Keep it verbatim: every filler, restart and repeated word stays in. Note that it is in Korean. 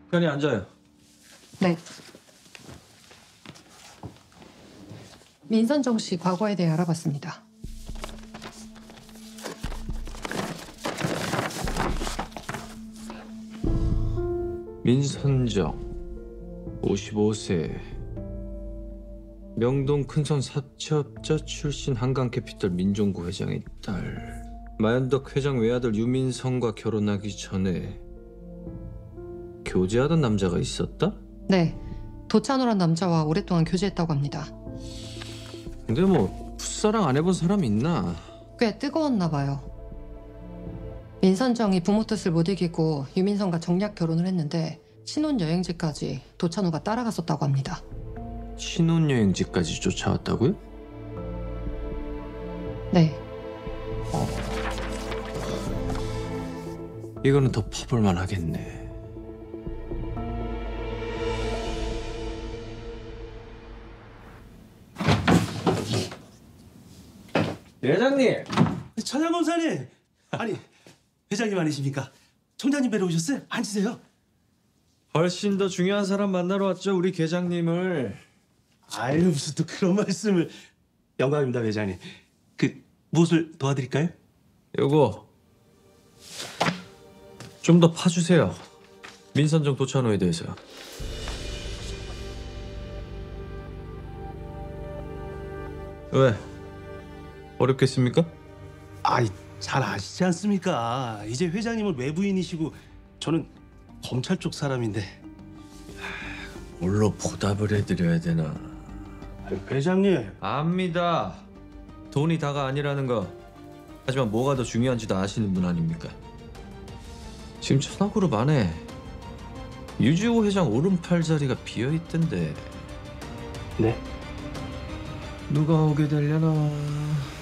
편히 앉아요. 네. 민선정 씨 과거에 대해 알아봤습니다. 민선정, 오십오 세. 명동 큰선 사채업자 출신 한강캐피털 민종구 회장의 딸. 마연덕 회장 외아들 유민성과 결혼하기 전에 교제하던 남자가 있었다? 네. 도찬호란 남자와 오랫동안 교제했다고 합니다. 근데 뭐 풋사랑 안 해본 사람 있나? 꽤 뜨거웠나 봐요. 민선정이 부모 뜻을 못 이기고 유민성과 정략 결혼을 했는데 신혼여행지까지 도찬호가 따라갔었다고 합니다. 신혼여행지까지 쫓아왔다고요? 네. 이거는 더 파볼만 하겠네. 회장님! 천양 검사님! 아니, 회장님 아니십니까? 총장님 뵈러 오셨어요? 앉으세요. 훨씬 더 중요한 사람 만나러 왔죠, 우리 계장님을. 아유, 무슨 또 그런 말씀을. 영광입니다, 회장님. 그, 무엇을 도와드릴까요? 요거 좀 더 파주세요. 민선정 도찬호에 대해서. 왜? 어렵겠습니까? 아이, 잘 아시지 않습니까? 이제 회장님은 외부인이시고 저는 검찰 쪽 사람인데. 뭘로 보답을 해드려야 되나? 아유, 회장님. 압니다. 돈이 다가 아니라는 거. 하지만 뭐가 더 중요한지도 아시는 분 아닙니까? 지금 천하그룹 안에 유지호 회장 오른팔 자리가 비어있던데 네. 누가 오게 되려나?